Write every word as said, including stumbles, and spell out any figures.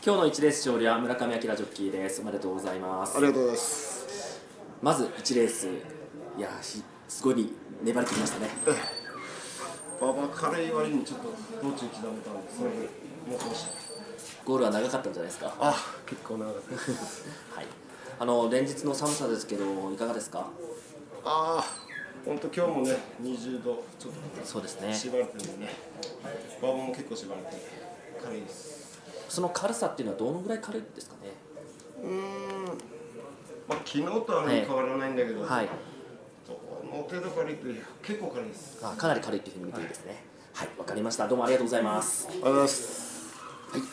今日のいちレース勝利は村上明ジョッキーです。おめでとうございます。 ありがとうございます。 まずいちレース、いやすごい粘り切りましたね。 馬場軽い割にちょっと道中刻めたんで、それで持ちました。 ゴールは長かったんじゃないですか。 あ、結構長かったです。 はい。あの連日の寒さですけどいかがですか。 ああ、本当今日もねにじゅうどちょっとそうですね。 縛られてるんでね。馬場も結構縛られて軽いです。 その軽さっていうのはどのぐらい軽いですかね。 うーん、まあ昨日とは変わらないんだけど、 はい。 どの程度軽いって結構軽いです。 あ、かなり軽いっていうふうに見ていいですね。はい、わかりました。どうもありがとうございます。 ありがとうございます。